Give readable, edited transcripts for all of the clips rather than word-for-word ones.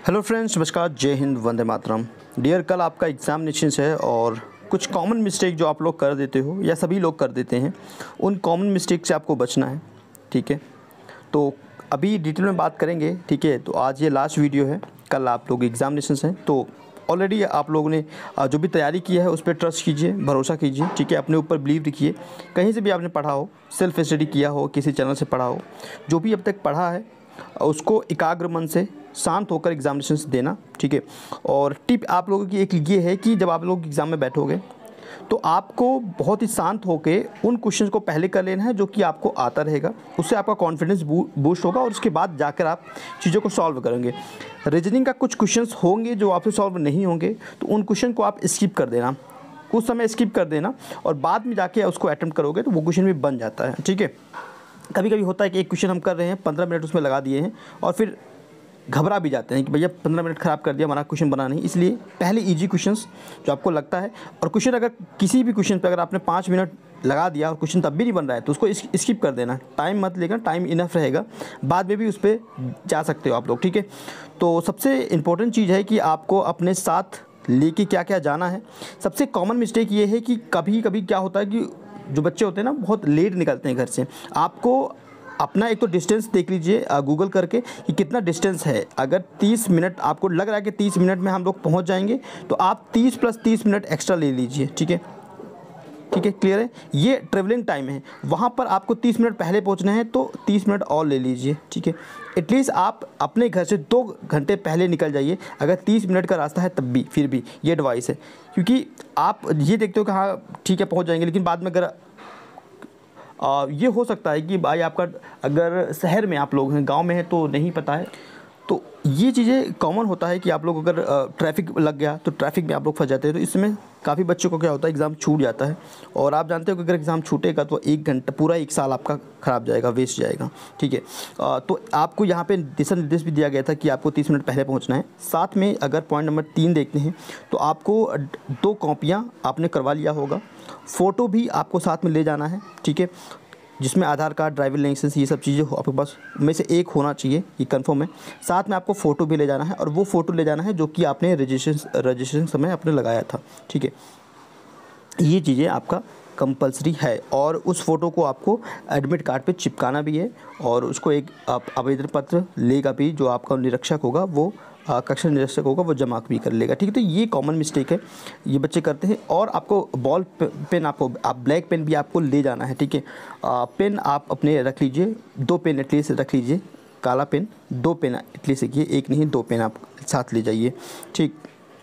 Hello friends, नमस्कार, जय Hind, Vande Mataram. Dear, कल आपका एग्जामिनेशन है और कुछ कॉमन मिस्टेक जो आप लोग कर देते हो या सभी लोग कर देते हैं, उन कॉमन मिस्टेक से आपको बचना है। ठीक है, तो अभी डिटेल में बात करेंगे। ठीक है, तो आज ये लास्ट वीडियो है, कल आप लोग एग्जामिनेशन हैं, तो ऑलरेडी आप लोगों ने जो भी तैयारी की है उस पर ट्रस्ट कीजिए, भरोसा कीजिए। ठीक है, अपने ऊपर बिलीव रखिए। कहीं से भी आपने पढ़ा हो, सेल्फ स्टडी किया हो, किसी चैनल से पढ़ा हो, जो भी अब तक पढ़ा है उसको एकाग्र मन से शांत होकर एग्जामिनेशन से देना। ठीक है, और टिप आप लोगों की एक ये है कि जब आप लोग एग्ज़ाम में बैठोगे तो आपको बहुत ही शांत होकर उन क्वेश्चंस को पहले कर लेना है जो कि आपको आता रहेगा। उससे आपका कॉन्फिडेंस बूस्ट होगा और उसके बाद जाकर आप चीज़ों को सॉल्व करेंगे। रीजनिंग का कुछ क्वेश्चंस होंगे जो आपसे सॉल्व नहीं होंगे, तो उन क्वेश्चन को आप स्किप कर देना, कुछ समय स्किप कर देना और बाद में जाके उसको अटेम्प्ट करोगे तो वो क्वेश्चन भी बन जाता है। ठीक है, कभी कभी होता है कि एक क्वेश्चन हम कर रहे हैं, 15 मिनट उसमें लगा दिए हैं और फिर घबरा भी जाते हैं कि भैया 15 मिनट ख़राब कर दिया, हमारा क्वेश्चन बना नहीं। इसलिए पहले इजी क्वेश्चंस जो आपको लगता है, और क्वेश्चन अगर किसी भी क्वेश्चन पर अगर आपने 5 मिनट लगा दिया और क्वेश्चन तब भी नहीं बन रहा है तो उसको स्किप कर देना। टाइम मत लेकर, टाइम इनफ रहेगा, बाद में भी उस पर जा सकते हो आप लोग। ठीक है, तो सबसे इम्पोर्टेंट चीज़ है कि आपको अपने साथ लेके क्या क्या जाना है। सबसे कॉमन मिस्टेक ये है कि कभी कभी क्या होता है कि जो बच्चे होते हैं ना, बहुत लेट निकलते हैं घर से। आपको अपना एक तो डिस्टेंस देख लीजिए गूगल करके कि कितना डिस्टेंस है। अगर 30 मिनट आपको लग रहा है कि 30 मिनट में हम लोग पहुंच जाएंगे तो आप 30 + 30 मिनट एक्स्ट्रा ले लीजिए। ठीक है, ठीक है, क्लियर है। ये ट्रेवलिंग टाइम है, वहाँ पर आपको 30 मिनट पहले पहुँचना है तो 30 मिनट और ले लीजिए। ठीक है, एटलीस्ट आप अपने घर से 2 घंटे पहले निकल जाइए। अगर 30 मिनट का रास्ता है तब भी, फिर भी ये एडवाइस है, क्योंकि आप ये देखते हो कि हाँ ठीक है पहुँच जाएंगे, लेकिन बाद में अगर ये हो सकता है कि भाई आपका अगर शहर में आप लोग हैं, गांव में है तो नहीं पता है, तो ये चीज़ें कॉमन होता है कि आप लोग अगर ट्रैफिक लग गया तो ट्रैफिक में आप लोग फंस जाते हैं। तो इसमें काफ़ी बच्चों को क्या होता है, एग्ज़ाम छूट जाता है। और आप जानते हो कि अगर एग्ज़ाम छूटेगा तो 1 घंटा, पूरा 1 साल आपका ख़राब जाएगा, वेस्ट जाएगा। ठीक है, तो आपको यहाँ पे दिशा निर्देश भी दिया गया था कि आपको 30 मिनट पहले पहुँचना है। साथ में अगर पॉइंट नंबर 3 देखते हैं तो आपको 2 कॉपियाँ आपने करवा लिया होगा, फ़ोटो भी आपको साथ में ले जाना है। ठीक है, जिसमें आधार कार्ड, ड्राइविंग लाइसेंस, ये सब चीज़ें आपके पास में से एक होना चाहिए, ये कंफर्म है। साथ में आपको फ़ोटो भी ले जाना है और वो फ़ोटो ले जाना है जो कि आपने रजिस्ट्रेशन समय आपने लगाया था। ठीक है, ये चीज़ें आपका कंपलसरी है और उस फ़ोटो को आपको एडमिट कार्ड पे चिपकाना भी है और उसको एक आवेदन पत्र लेगा भी, जो आपका निरीक्षक होगा वो कक्षा निरीक्षक होगा, वो जमा भी कर लेगा। ठीक है, तो ये कॉमन मिस्टेक है, ये बच्चे करते हैं। और आपको बॉल पेन, आपको ब्लैक पेन भी आपको ले जाना है। ठीक है, पेन आप अपने रख लीजिए, 2 पेन एटलीस्ट रख लीजिए, काला पेन 2 पेन एटलीस्ट रखिए, एक नहीं 2 पेन आप साथ ले जाइए। ठीक,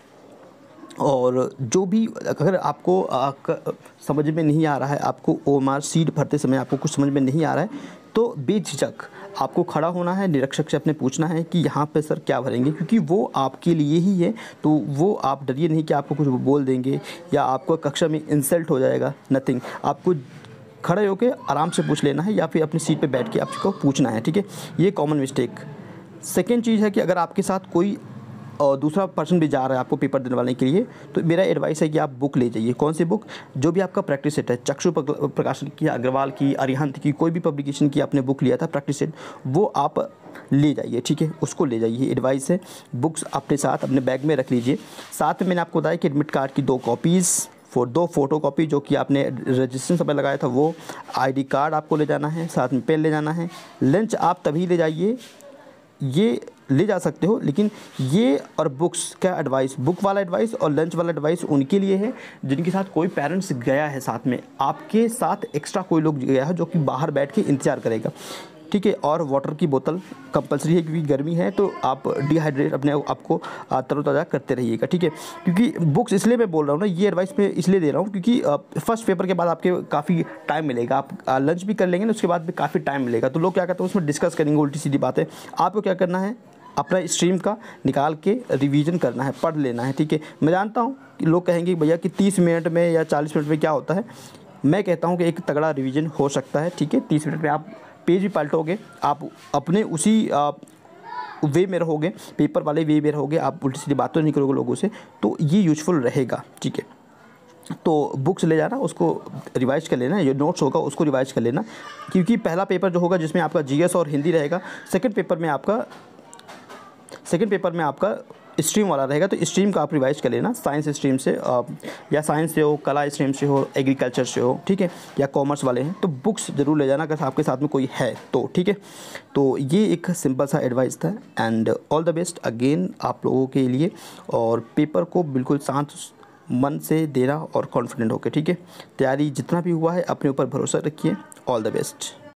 और जो भी अगर आपको समझ में नहीं आ रहा है, आपको OMR सीट भरते समय आपको कुछ समझ में नहीं आ रहा है, तो बेझिझक आपको खड़ा होना है, निरीक्षक से अपने पूछना है कि यहाँ पे सर क्या भरेंगे, क्योंकि वो आपके लिए ही है। तो वो आप डरिए नहीं कि आपको कुछ बोल देंगे या आपको कक्षा में इंसल्ट हो जाएगा, नथिंग। आपको खड़े होकर आराम से पूछ लेना है या फिर अपनी सीट पे बैठ के आपको पूछना है। ठीक है, ये कॉमन मिस्टेक। सेकेंड चीज़ है कि अगर आपके साथ कोई और दूसरा पर्सन भी जा रहा है आपको पेपर देने वाले के लिए, तो मेरा एडवाइस है कि आप बुक ले जाइए। कौन सी बुक? जो भी आपका प्रैक्टिस सेट है, चक्षु प्रकाशन की, अग्रवाल की, अरिहंत की, कोई भी पब्लिकेशन की आपने बुक लिया था प्रैक्टिस सेट, वो आप ले जाइए। ठीक है, उसको ले जाइए, एडवाइस है। बुक्स अपने साथ अपने बैग में रख लीजिए। साथ में मैंने आपको बताया कि एडमिट कार्ड की 2 कॉपीज़, 2 फ़ोटो कॉपी जो कि आपने रजिस्ट्रेशन समय लगाया था वो, ID कार्ड आपको ले जाना है, साथ में पेन ले जाना है। लंच आप तभी ले जाइए, ये ले जा सकते हो, लेकिन ये और बुक्स का एडवाइस, बुक वाला एडवाइस और लंच वाला एडवाइस उनके लिए है जिनके साथ कोई पेरेंट्स गया है साथ में, आपके साथ एक्स्ट्रा कोई लोग गया है जो कि बाहर बैठ के इंतज़ार करेगा। ठीक है, और वाटर की बोतल कंपलसरी है, क्योंकि गर्मी है तो आप डिहाइड्रेट अपने आपको तरोताज़ा करते रहिएगा। ठीक है, क्योंकि बुक्स इसलिए मैं बोल रहा हूँ ना, ये एडवाइस मैं इसलिए दे रहा हूँ क्योंकि फर्स्ट पेपर के बाद आपके काफ़ी टाइम मिलेगा, आप लंच भी कर लेंगे ना, उसके बाद भी काफ़ी टाइम मिलेगा। तो लोग क्या करते हैं उसमें डिस्कस करेंगे, उल्टी सीधी बातें। आपको क्या करना है, अपना स्ट्रीम का निकाल के रिवीजन करना है, पढ़ लेना है। ठीक है, मैं जानता हूँ कि लोग कहेंगे भैया कि 30 मिनट में या 40 मिनट में क्या होता है। मैं कहता हूँ कि एक तगड़ा रिवीजन हो सकता है। ठीक है, 30 मिनट में आप पेज भी पलटोगे, आप अपने उसी वे में रहोगे, पेपर वाले वे में रहोगे, आप उल्टी सीधी बातें नहीं करोगे लोगों से, तो ये यूज़फुल रहेगा। ठीक है, तो बुक्स ले जाना, उसको रिवाइज कर लेना, जो नोट्स होगा उसको रिवाइज कर लेना, क्योंकि पहला पेपर जो होगा जिसमें आपका GS और हिंदी रहेगा, सेकंड पेपर में आपका सेकंड पेपर में आपका स्ट्रीम वाला रहेगा, तो स्ट्रीम का आप रिवाइज कर लेना, साइंस स्ट्रीम से या साइंस से हो, कला स्ट्रीम से हो, एग्रीकल्चर से हो, ठीक है, या कॉमर्स वाले हैं तो बुक्स ज़रूर ले जाना अगर आपके साथ में कोई है तो, ठीक है। तो ये एक सिंपल सा एडवाइस था and all the best again आप लोगों के लिए, और पेपर को बिल्कुल शांत मन से देना और कॉन्फिडेंट होकर, ठीक है। तैयारी जितना भी हुआ है अपने ऊपर भरोसा रखिए। All the best.